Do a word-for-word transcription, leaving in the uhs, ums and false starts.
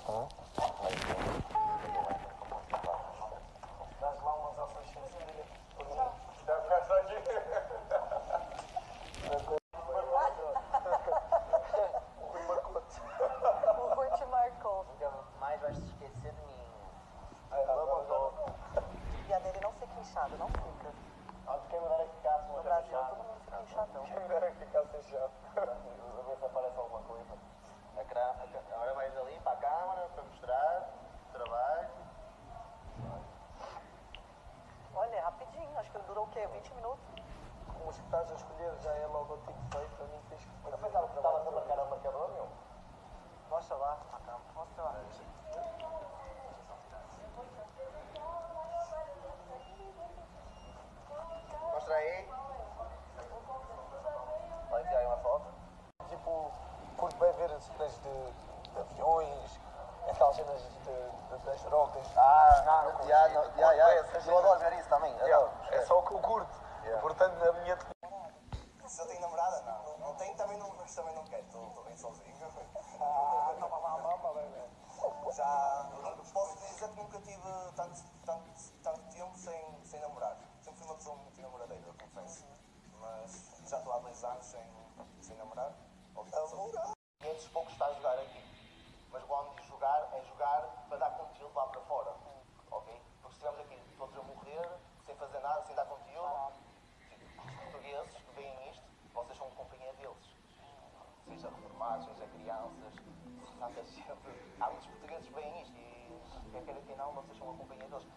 Hum? Dás lá umas ações sem seguir. Já ficaste aqui. O Rui marcou-te. O Rui te marcou. Nunca mais vais te esquecer de mim. E a dele não fica inchado, não fica. Ah, quem me dera que ficasse No Brasil todo mundo fica inchadão. Quem me dera que ficasse inchado. A ver se aparece alguma coisa. Agora vais ali para a câmara para mostrar o trabalho. Olha, é rapidinho, acho que durou o quê? vinte minutos? Os que estás a escolher já é logotipo feito, a mim tens que fazer. Eu pensava que estavas a marcar o marcador, meu. Mostra lá, à câmara. Mostra lá. Mostra aí. Vai tirar aí uma foto. Tipo, curto bem ver cenas de, de aviões, aquelas cenas de, de, das trocas. Ah, não, não, curto, já, curto não, bem já, já, essas eu adoro cenas. ver isso também. Yeah, Adoro. é só o que eu curto. Yeah. Portanto, na minha. Se eu tenho namorada, não. Não tenho, também não, mas também não quero. Estou bem sozinho. Ah, não, não, não, não, bem. Já posso dizer que nunca tive tanto, tanto, tanto tempo sem, sem namorar. Sempre fui uma pessoa muito namoradeira, eu confesso. Mas já estou há dois anos sem, sem namorar. Namorar? E esses poucos está a jogar aqui. Mas quando diz jogar, é jogar para dar conteúdo lá para fora. Ok? Porque se estivermos aqui todos a morrer, sem fazer nada, sem dar conteúdo, os portugueses que veem isto, vocês são companhia deles. Seja reformados, seja crianças, tanta gente. Há muitos portugueses que veem isto e quer queira que não, vocês são a companhia deles.